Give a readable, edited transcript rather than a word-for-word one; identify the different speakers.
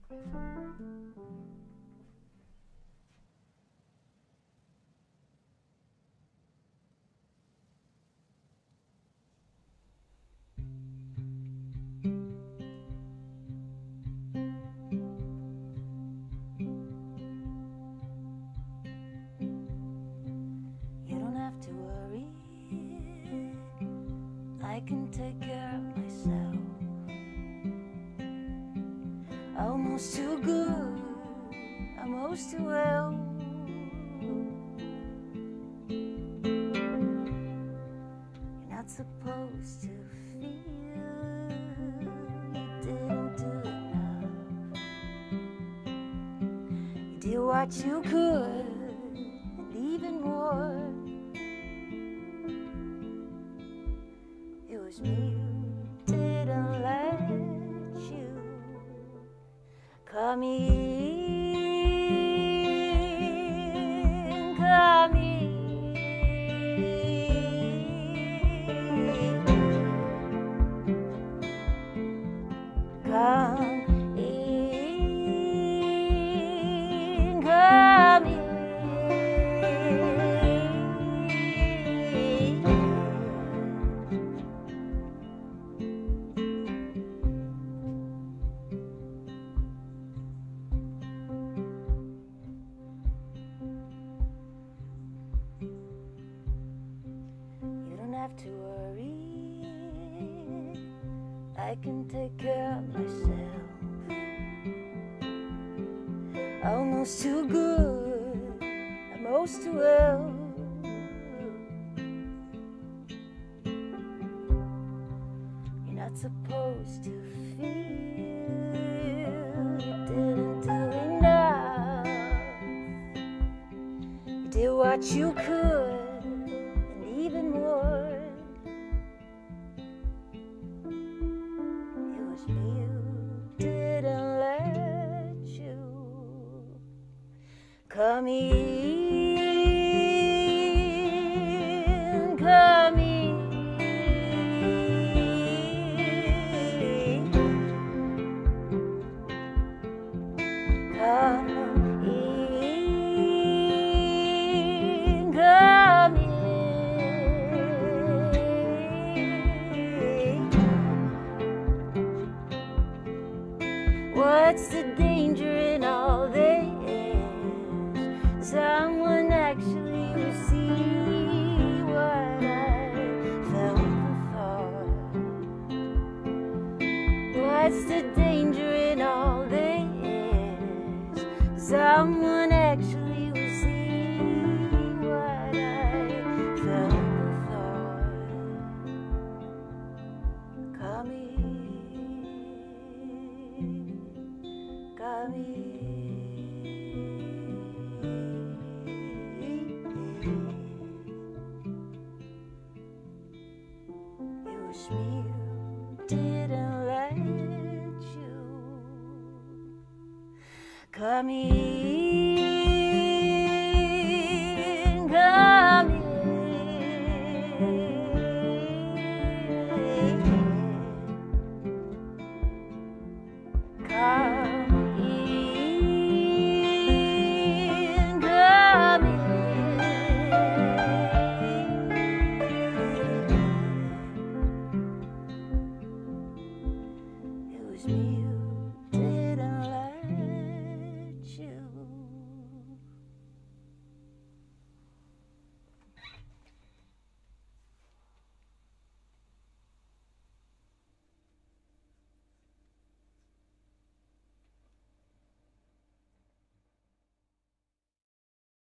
Speaker 1: I can take care of myself. Almost too good, almost too well. You're not supposed to feel you didn't do enough. You did what you could, and even more. It was me who didn't let you come in, come in, come in, come in. To worry, I can take care of myself. Almost too good, almost too well. You're not supposed to feel you didn't do enough. You did what you could, and even more. Come in, come in, come in, come in. What's the danger in all this? Someone actually will see what I felt before. What's the danger in all this? Someone actually will see what I felt before. Come in, come in. Me who didn't let you come in.